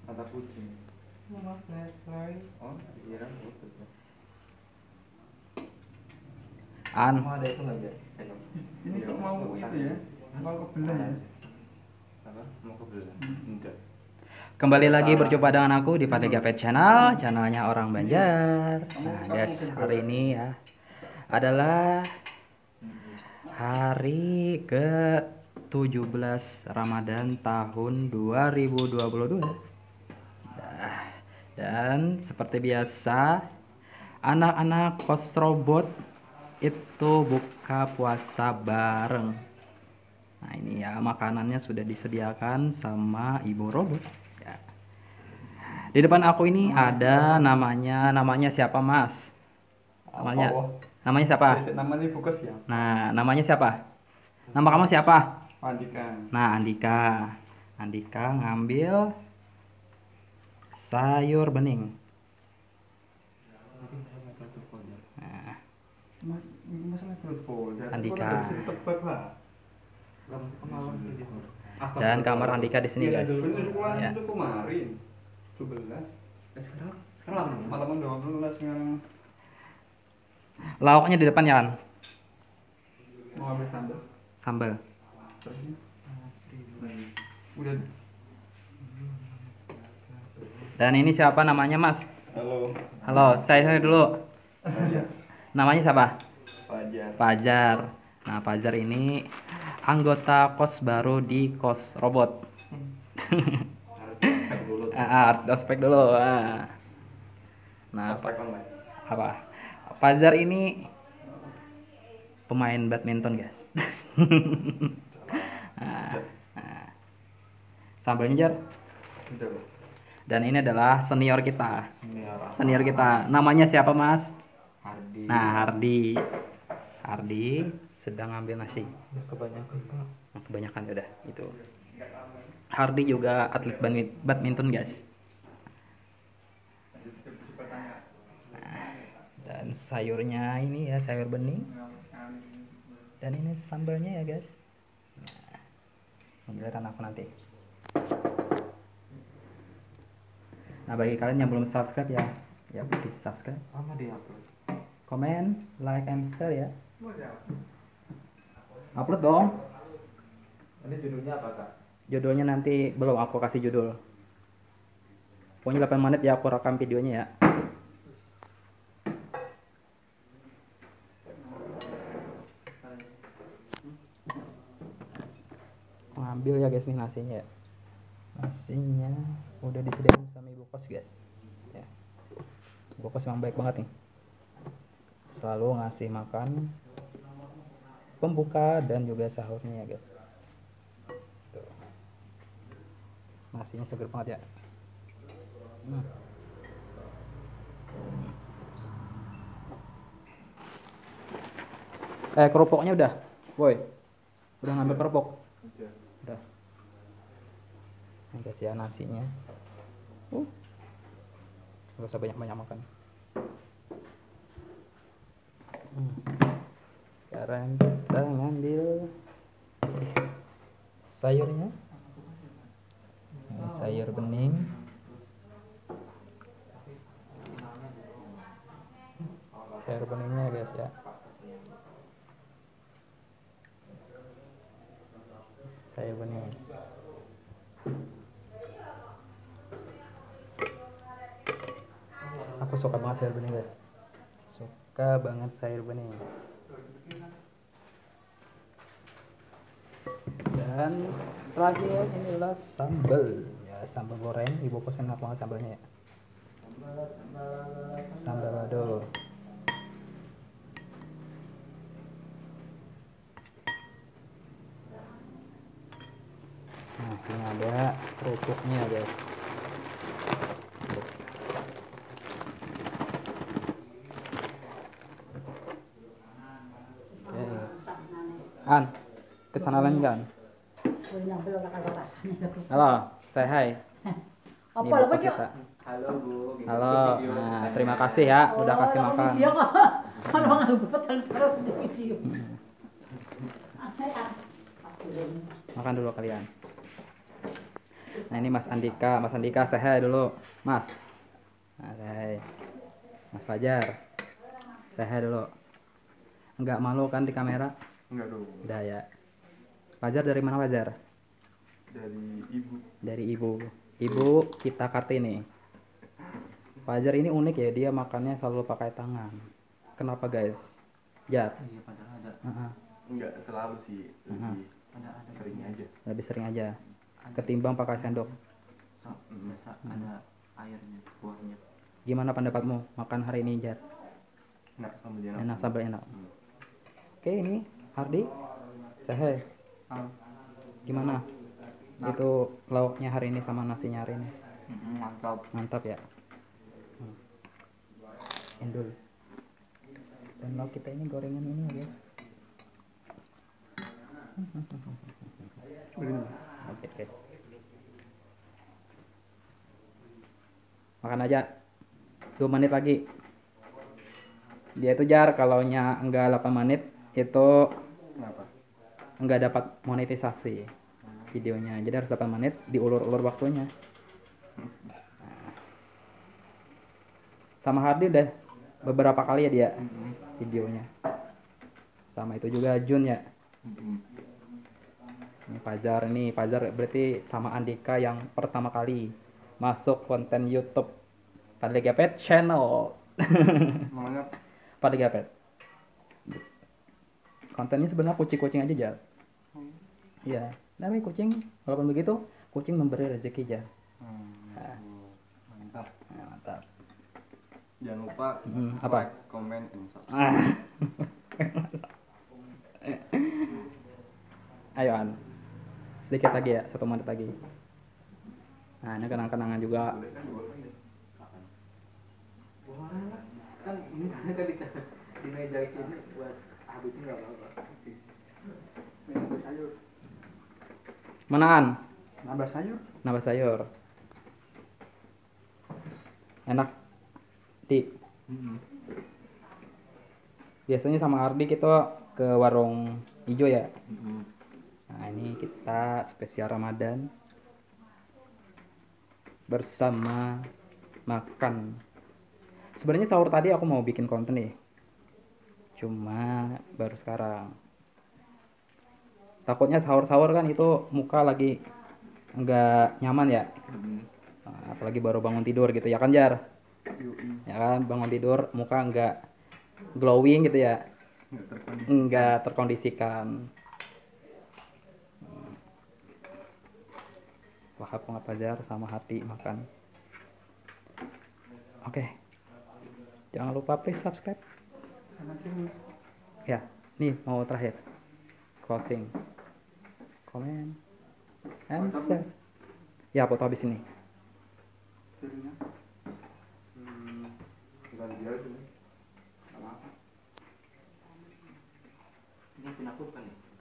Kata putri. Mama selesai. Oh, kira itu. Mau ada itu lagi ya? Ini tuh mau itu ya? Mau kebelah ya? Apa? Mau kebelah? Enggak. Kembali lagi berjumpa dengan aku di Padega Pet Channel, channelnya orang Banjar. Nah guys, hari ini ya adalah hari ke-17 Ramadan tahun 2022. Dan seperti biasa, anak-anak kos robot itu buka puasa bareng. Nah ini ya, makanannya sudah disediakan sama ibu robot ya. Di depan aku ini ada namanya siapa Mas? Namanya siapa? Namanya Bukas ya? Nah, namanya siapa? Nama kamu siapa? Andika. Nah, Andika ngambil sayur bening. Nah, Masalah perut folder. Andika. Tebak lah. Dan kamar Andika di sini guys. Ya. Ya. Itu kemarin 17. Sekarang malam 12 yang Lauknya di depan ya kan? mau ambil sambal. Sambal. Terus ini? Udah. Dan ini siapa namanya Mas? Halo. Halo, saya dulu. Fajar. Namanya siapa? Fajar. Fajar. Nah, Fajar ini anggota kos baru di kos robot. Harus ospek dulu. Nah, apa? Fajar ini pemain badminton, guys. Nah. Sambalnya Jar. Dan ini adalah senior kita. Senior kita. Namanya siapa, Mas? Hardi. Nah, Hardi sedang ngambil nasi. Kebanyakan Pak. Nah, kebanyakan udah itu. Hardi juga atlet badminton, guys. Nah, dan sayurnya ini ya sayur bening. Dan ini sambalnya ya, guys. Nah, giliran aku nanti. Nah, bagi kalian yang belum subscribe ya please subscribe. Apa dia upload? Komen, like, and share ya. Upload dong. Ini judulnya apa Kak? Judulnya nanti belum aku kasih judul. Pokoknya 8 menit ya aku rekam videonya ya. Ambil ya guys nih nasinya ya. Nasinya udah disediain sama ibu kos guys. Ya. Ibu kos memang baik banget nih. Selalu ngasih makan pembuka dan juga sahurnya ya guys. Tuh. Nasinya seger banget ya. Kerupuknya udah, boy. Udah ngambil kerupuk. Udah. Ini guys ya nasinya. Gak usah banyak-banyak makan. Sekarang kita ngambil sayurnya. Ini sayur bening. Sayur beningnya guys ya. Sayur bening. Aku suka banget sayur bening guys. Suka banget sayur bening. Dan terakhir inilah sambal. Ya sambal goreng. Ibu kos enak banget sambalnya ya. Sambal balado. Nah ini ada kerupuknya guys. An, kesana lagi kan? Halo, say hi. Ini Apa ibu lho kos Pak? kita. Halo Bu. Halo, nah terima kasih ya udah kasih makan. Video kok. Kalau nggak bebet harus terus di video. Makan dulu kalian. Nah ini Mas Andika say hi dulu Mas. Nah, say hi. Mas Fajar say hi dulu. Enggak malu kan di kamera? Enggak dong. Udah ya. Fajar dari mana Fajar? Dari ibu. Dari ibu kita Kartini. Fajar ini unik ya, dia makannya selalu pakai tangan. Kenapa guys? Jar. Iya padahal ada. Enggak selalu sih, lebih sering aja. Lebih sering aja. Ketimbang pakai sendok. Ada airnya, kuahnya. Gimana pendapatmu makan hari ini Jar? Enak sambal enak. Oke ini Hardi. Say hi. Gimana? Itu lauknya hari ini sama nasinya hari ini. Mantap ya. Endul. Dan lauk kita ini gorengan ini guys. Oke. Makan aja. 2 menit lagi. Dia itu Jar kalau enggak 8 menit itu Kenapa? enggak dapat monetisasi videonya. Jadi harus 8 menit diulur-ulur waktunya. Sama Hardi udah beberapa kali ya dia videonya. Sama itu juga Jun ya. Ini Fajar berarti sama Andika yang pertama kali masuk konten YouTube Padlegapet channel. Namanya Padlegapet. Kontennya sebenarnya kucing-kucing aja Jar. Iya, tapi kucing walaupun begitu kucing memberi rezeki Jar. mantap. Mantap. Jangan lupa apa? like, comment, and subscribe. Ayo An. Sedikit lagi ya, 1 menit lagi. Nah, ini kenang-kenangan juga. Kan ini kan di meja sini buat habisin nggak apa-apa. Nambah sayur. Manaan? Nambah sayur. Enak. Biasanya sama Ardi kita ke warung hijau ya. Nah ini kita spesial Ramadan bersama makan. Sebenarnya sahur tadi aku mau bikin konten nih, cuma baru sekarang. Takutnya sahur-sahur kan itu muka lagi enggak nyaman ya. Nah, apalagi baru bangun tidur gitu ya kan Jar. Ya kan bangun tidur muka enggak glowing gitu ya, enggak terkondisikan. Wahab Fajar sama Hati makan. Oke. Jangan lupa please subscribe. Ya, nih mau terakhir closing, comment, and share. Ya foto habis ini. Ini pin aku bukan ya?